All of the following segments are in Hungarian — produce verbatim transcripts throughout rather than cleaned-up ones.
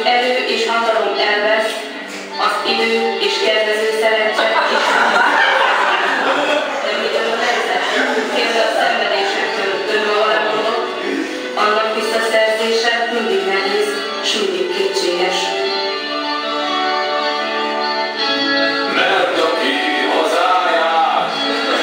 erő és hatalom elvesz, az idő és kedvező szerencse is de mitől a nemzet, például a szenvedésektől önmagamondott, annak visszaszerzése mindig nehéz, s mindig kétséges. Mert aki hazáját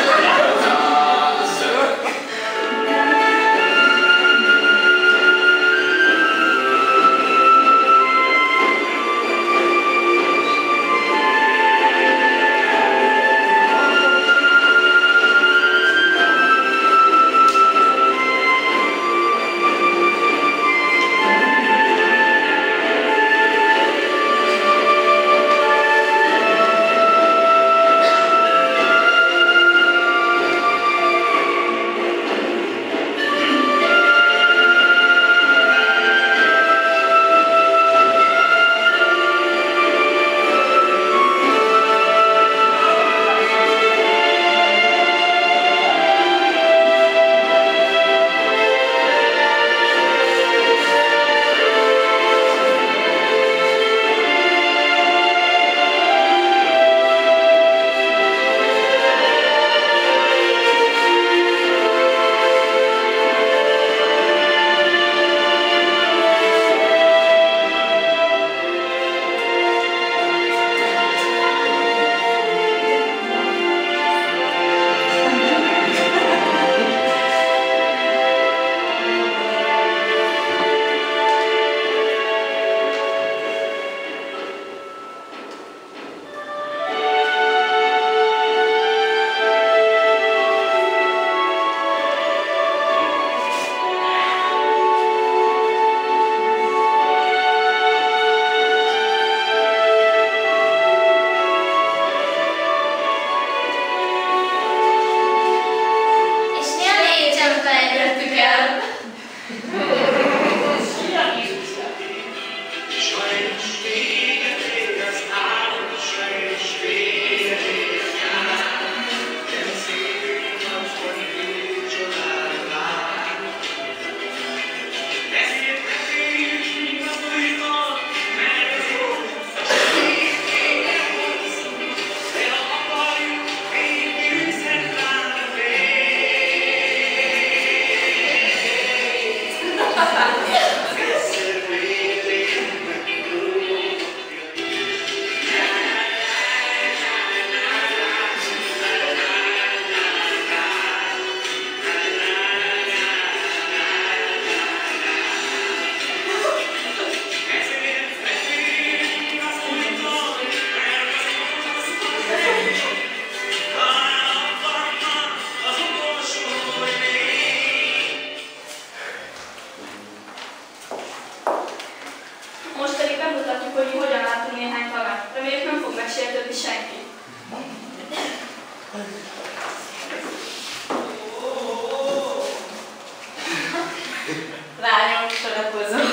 Lányom, sorakozom.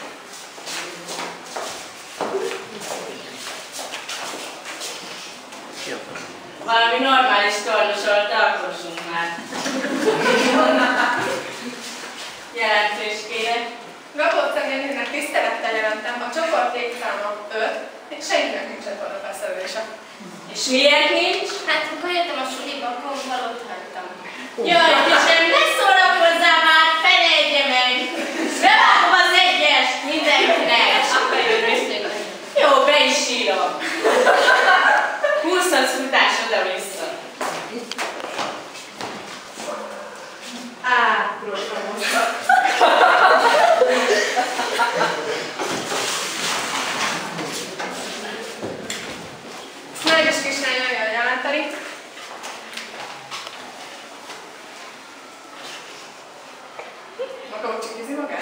Valami normális tornyosolt alkossunk már. Jelentős kérek. Gabóca néninek tisztelettel jelentem, a csoport létszáma öt, és senkinek nincs volna beszélvése. És miért nincs? Hát, amikor jöttem a suliba, akkor valót hagytam. Jaj, Kisem, ne szórakozzál már, felejtje meg! Bevágom az egyest mindenkinek! Akkor jön vissza. Jó, be is sírom. húsz futás oda-vissza. Á, próbálom most. Meleges kislány nagyon jelenteni. Akkor csikizi magát?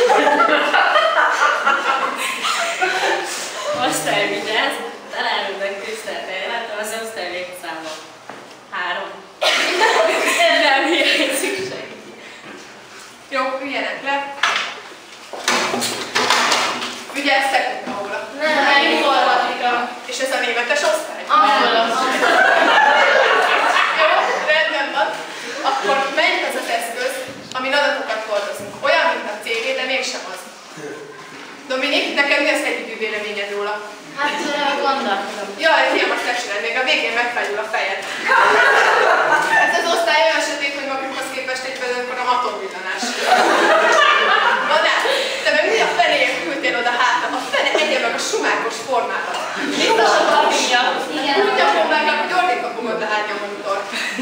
Osztályvigyázz, találódnak tiszteltel, látom az osztály létszáma. Három. Nem hiányzik senki. Jó, üljenek le. Vigyázz, Paula. Nem, informatika. És ez a németes osztály? Angol. Jó, rendben van. Akkor melyik az az eszköz, amin adatokat hordozunk? Olyan, mint a cé vé, de mégsem az. Dominik? néni, nekem mi az együgyű véleményed róla? Hát gondolkodom. Jaj, fiam, azt ne csinálj, még a végén megfájdul a fejed. Ez az osztály olyan sötét, hogy magukhoz képest egy van atomvillanás. Madár, te meg mi a fenéért küldtél oda hátra? A fene egye meg a sumákos formádat. Biztos a papírja. Igen. Úgy a bombáknak, hogy ordék kapogod le hátja a monitor.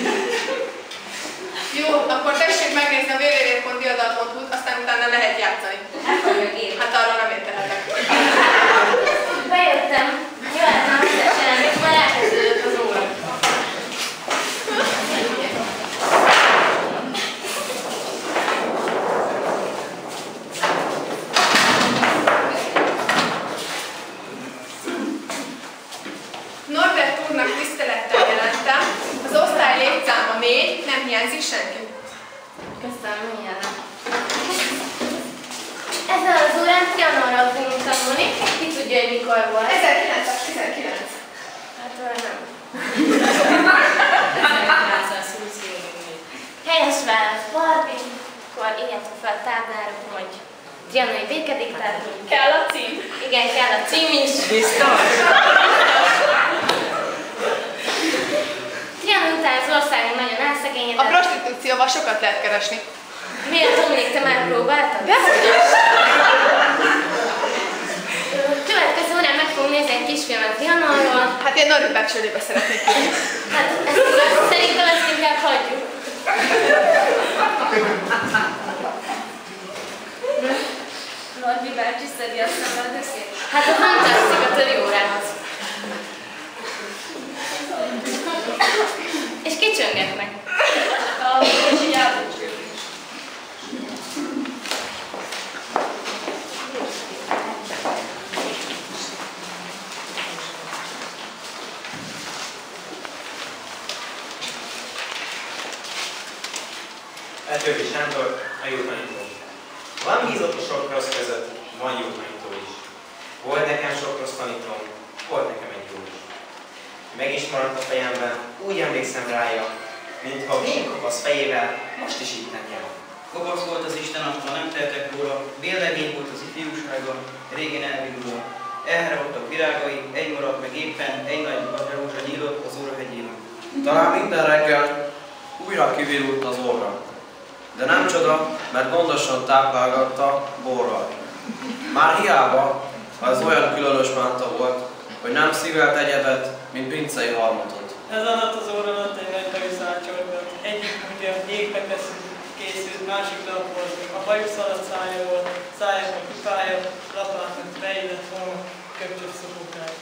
Jó, akkor tessék megnézni a double-u double-u double pont diadal pont hu-t, aztán utána lehet játszani. Hát arról nem értehetek. Bejöttem. Jöhettem összesen, és már elkezdődött az óra. Norbert úrnak tisztelettel jelentem, az osztály létszáma négy, nem hiányzik senki. Köszönöm, milyennek. Ezen az órán pianóról fogunk tanulni. Ki tudja, hogy mikor volt? ezerkilencszáztizenkilenc. Hát olyan nem. Helyes válasz, Barbie. Akkor írjátok fel a táblára, hogy trianoni békediktátum. Kell a cím? Igen, kell a cím is. Biztos. Trianon után az országunk nagyon A elszegényedett. prostitúcióval sokat lehet keresni. Miért, Dominik, te már próbáltad? Dehogy is. Következő órán meg fogunk nézni egy kisfilmet Trianonról. Hát én Norbi bácsi szeretnék tudni. Hát ezt igaz, szerintem ezt inkább hagyjuk. Norbi bácsi szedi a szemeldökét? Hát az nem tetszik a többi órához. És kicsöngetnek. A kicsi játék. Etövi Sándor, a jó tanító. Van bízott a sok rossz között, van jó tanító is. Volt nekem sok rossz tanítóm, volt nekem egy jó is. Meg is maradt a fejemben, úgy emlékszem rája, mintha még kopasz fejével most is itt nem jár. Kopasz volt az Isten asztal, nem tehetek róla, béllegény volt az ifjúsága, régen elvinduló. Elherodtak virágai, egy maradt meg éppen, egy nagy rózsa nyílott az Órahegyében. Talán minden reggel újra kivirult az orra. De nem csoda, mert gondosan táplálgatta borral. Már hiába, ha ez olyan különös mánta volt, hogy nem szívelt egyebet, mint pincei harmatot. Ez alatt az óra alatt egy nagy bajuszácsorgat. Egyik ugye égbe készült, másik nap volt. A bajusz alatt szája volt, szájának pipája, lapátnak beillett volna köpcsös szopókája.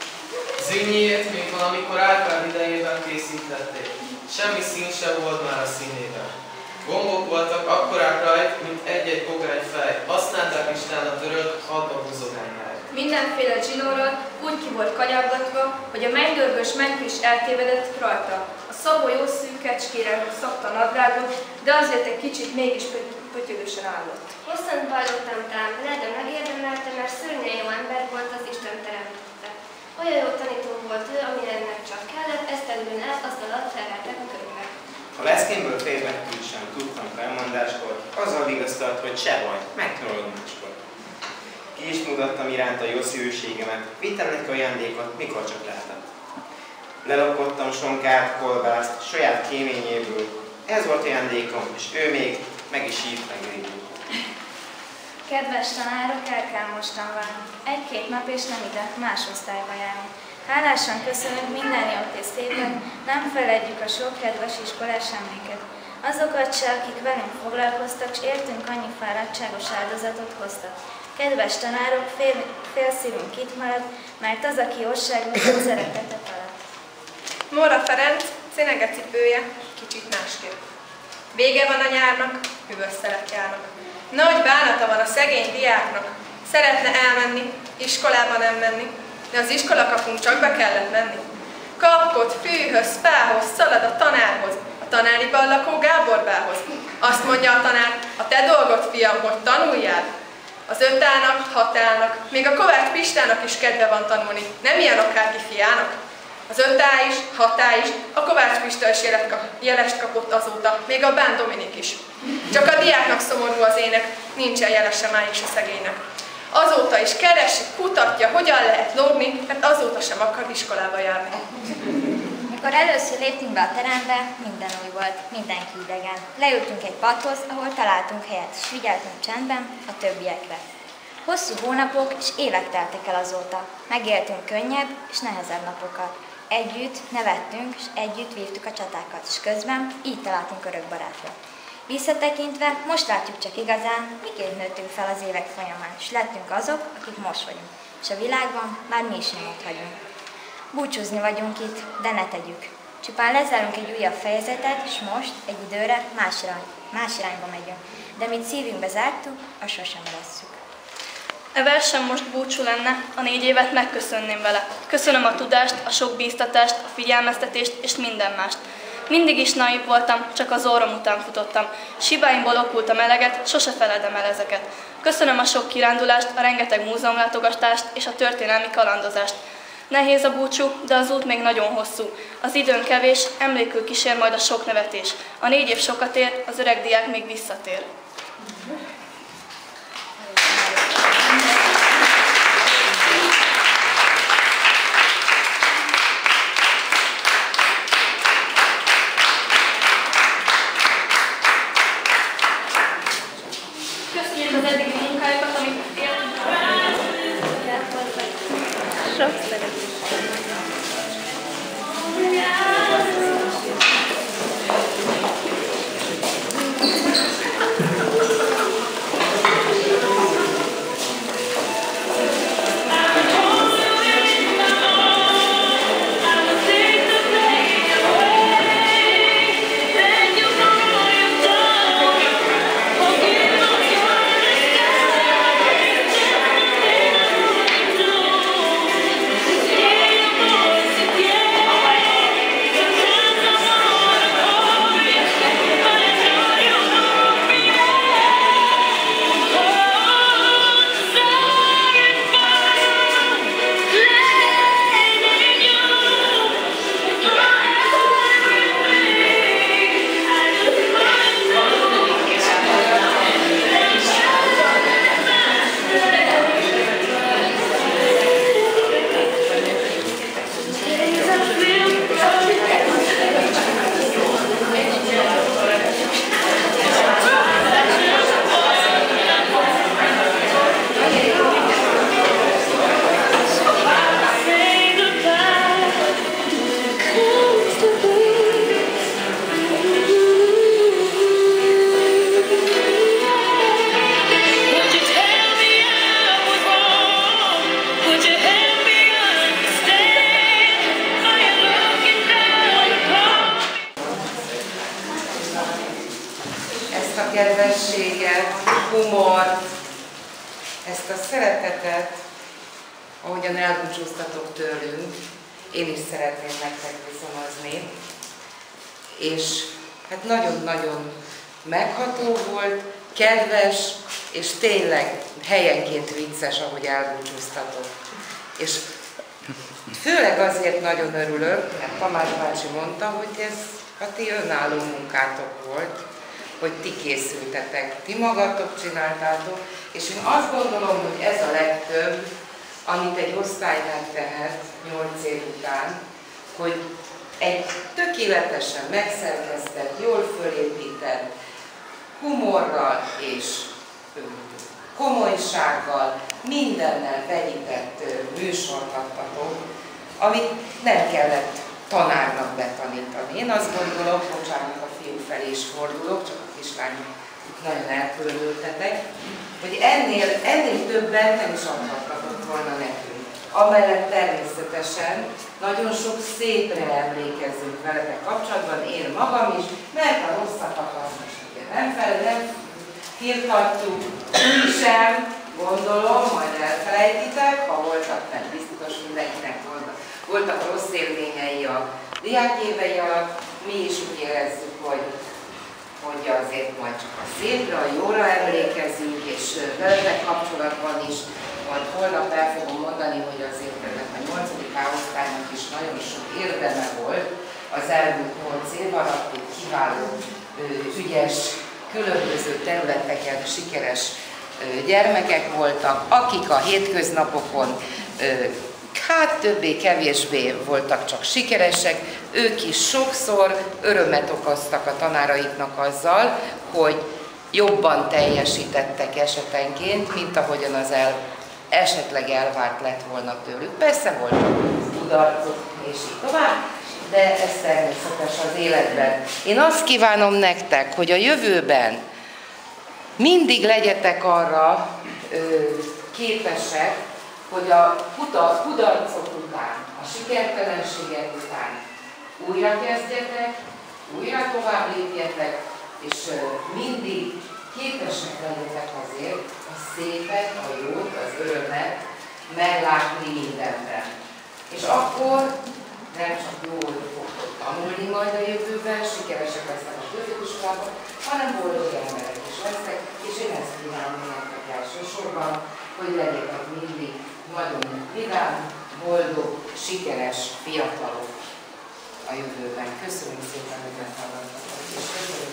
Zínyét még valamikor átvált idejében készítették. Semmi szín se volt már a színében. Gombok voltak akkorák rajt, mint egy-egy pogány fej. Használták Isten a törött hadba húzogányára. Mindenféle zsinórral úgy ki volt kanyargatva, hogy a mennydörgős menk is eltévedett rajta. A Szabó jó szűk kecskére szabta a nadrágot, de azért egy kicsit mégis pötyögösen állott. Hosszan bajlottam tám, de megérdemelte, mert szörnyen jó ember volt, az Isten teremtette. Olyan jó tanító volt ő, amire ennek csak kellett, ezt terülön el, azt alatt felvettek a könyvek. Ha leszkémből félvettül sem tudtam felmondáskor, azzal vigasztalt, hogy se baj, megtanulod máskor. Ki is mutattam iránta jó szívűségemet, vittem neki ajándékot, mikor csak lehetett. Lelopottam sonkát, kolbászt, saját kéményéből. Ez volt ajándékom, és ő még meg is hívt meg végül. Kedves tanárok, el kell mostan válni. Egy-két nap és nem ide, más osztályba járni. Hálásan köszönök minden jót és szépet, nem feledjük a sok kedves iskolás emléket. Azokat se, akik velünk foglalkoztak, s értünk annyi fáradtságos áldozatot hoztak. Kedves tanárok, fél, fél szívünk itt marad, mert az, aki országunkban szeretetet alatt. Móra Ferenc, cinegecipője, kicsit másképp. Vége van a nyárnak, hűvös szelek járnak. Nagy bánata van a szegény diáknak. Szeretne elmenni, iskolába nem menni, de az iskolakapunk csak be kellett menni. Kapkod, fűhöz, fához, szalad a tanárhoz, a tanáriban lakó Gáborbához. Azt mondja a tanár, a te dolgod, fiam, hogy tanuljál. Az ötának, hatának, még a Kovács Pistának is kedve van tanulni, nem ilyen akárki fiának. Az ötá is, hatá is, a Kovács Pista is jelest kapott azóta, még a Bán Dominik is. Csak a diáknak szomorú az ének, nincsen jelese már is a szegénynek. Azóta is keresi, kutatja, hogyan lehet lógni, mert azóta sem akar iskolába járni. Mikor először léptünk be a terembe, minden új volt, mindenki idegen. Leültünk egy padhoz, ahol találtunk helyet, és figyeltünk csendben a többiekre. Hosszú hónapok és évek teltek el azóta. Megéltünk könnyebb és nehezebb napokat. Együtt nevettünk, és együtt vívtuk a csatákat, és közben így találtunk örök barátra. Visszatekintve, most látjuk csak igazán, miként nőttünk fel az évek folyamán, és lettünk azok, akik most vagyunk. És a világban már mi is nyomot hagyunk. Búcsúzni vagyunk itt, de ne tegyük. Csupán lezárunk egy újabb fejezetet, és most, egy időre, más, irány, más irányba megyünk. De mit szívünkbe zártuk, azt sosem vesszük. E versem most búcsú lenne, a négy évet megköszönném vele. Köszönöm a tudást, a sok bíztatást, a figyelmeztetést és minden mást. Mindig is naív voltam, csak az orrom után futottam. Hibáimból okult a meleget, sose feledem el ezeket. Köszönöm a sok kirándulást, a rengeteg múzeumlátogatást és a történelmi kalandozást. Nehéz a búcsú, de az út még nagyon hosszú. Az időn kevés, emlékül kísér majd a sok nevetés. A négy év sokat ér, az öreg diák még visszatér. Köszönjük az eddigi munkájukat, amit éltünk. Sok szeretettel. kedvességet, humort, ezt a szeretetet, ahogyan elbúcsúztatok tőlünk, én is szeretném nektek viszonozni. És hát nagyon-nagyon megható volt, kedves, és tényleg helyenként vicces, ahogy elbúcsúztatok. És főleg azért nagyon örülök, mert Tamás bácsi mondta, hogy ez a ti önálló munkátok volt, hogy ti készültetek, ti magatok csináltátok, és én azt gondolom, hogy ez a legtöbb, amit egy osztály megtehet nyolc év után, hogy egy tökéletesen megszerkesztett, jól fölépített, humorral és komolysággal, mindennel vegyített műsort adtatok, amit nem kellett tanárnak betanítani. Én azt gondolom, bocsánat, a fiú felé is fordulok, csak a kislányok nagyon elkülönültetek, hogy ennél, ennél többen nem is adhattatok volna nekünk. Amellett természetesen nagyon sok szépre emlékezzünk veletek kapcsolatban, én magam is, mert a rosszakat az most ugye nem fel, nem firtatjuk, sem, gondolom, majd elfelejtitek, ha voltak, mert biztos mindenkinek voltak, voltak rossz élményei a diákévei alatt, mi is úgy érezzük, hogy, hogy azért majd csak a szépre, a jóra emlékezünk, és veletek kapcsolatban is, majd holnap el fogom mondani, hogy azért ennek a nyolcadik A-osztálynak is nagyon sok érdeme volt az elmúlt nyolc év alatt, hogy kiváló, ügyes, különböző területeken sikeres gyermekek voltak, akik a hétköznapokon hát többé-kevésbé voltak csak sikeresek, ők is sokszor örömet okoztak a tanáraiknak azzal, hogy jobban teljesítettek esetenként, mint ahogyan az el, esetleg elvárt lett volna tőlük. Persze voltak kudarcok és így tovább, de ez természetes az életben. Én azt kívánom nektek, hogy a jövőben mindig legyetek arra ö, képesek, hogy a kudarcok után, a sikertelenségek után újra kezdjetek, újra tovább lépjetek, és mindig képesek legyetek azért a szépet, a jót, az örömet meglátni mindenben. És akkor nem csak jól fogtok tanulni majd a jövőben, sikeresek lesznek a középiskolában, hanem boldog emberek is lesznek, és én ezt kívánom nektek elsősorban, hogy legyetek mindig nagyon vidám, boldog, sikeres fiatalok a jövőben. Köszönöm szépen, hogy meghallgattatok, és köszönöm.